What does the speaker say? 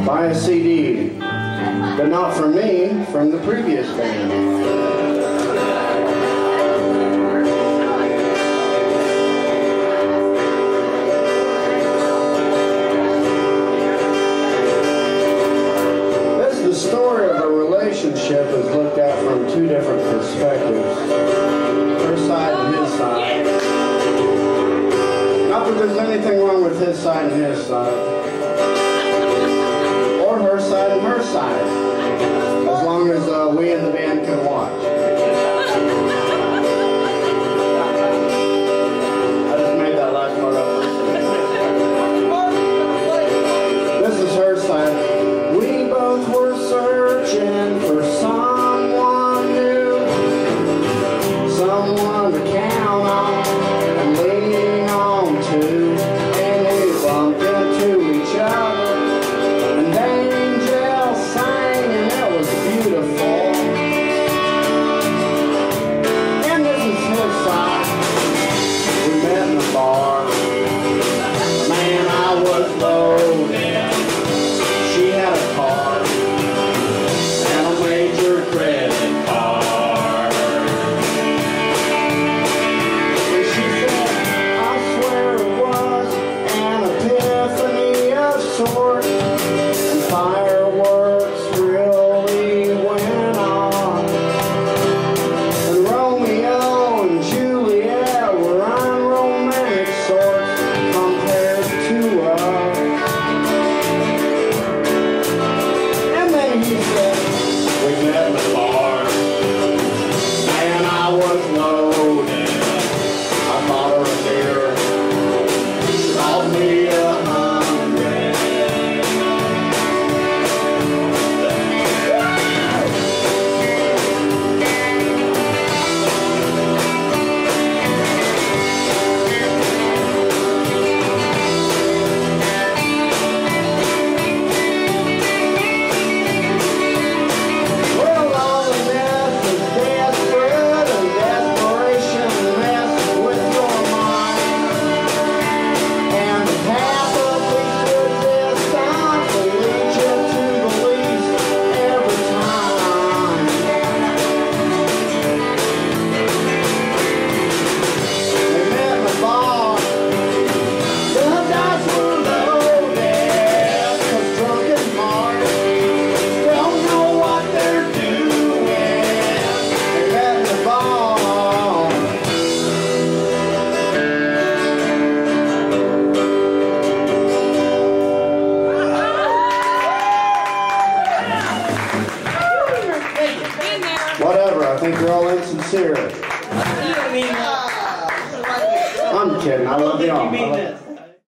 buy a CD, but not from me, from the previous band. The story of a relationship is looked at from two different perspectives. Her side and his side. Not that there's anything wrong with his side and his side. Or her side and her side. As long as we in the band can watch. I just made that last part up. This is her side. We both were searching for someone new, someone to count on and lean on to, and we bumped into each other, and angels sang, and it was beautiful. And this is his side. We met in the bar. Man, I was loaded. She had a car and a major credit card. And she said, I swear it was an epiphany of sorts, and fireworks really went on. And Romeo and Juliet were unromantic sorts compared to us. He said, we met in the bar, and I was loaded. I bought her a beer, she called me 100. Whatever, I think you're all insincere. I'm kidding, I love y'all.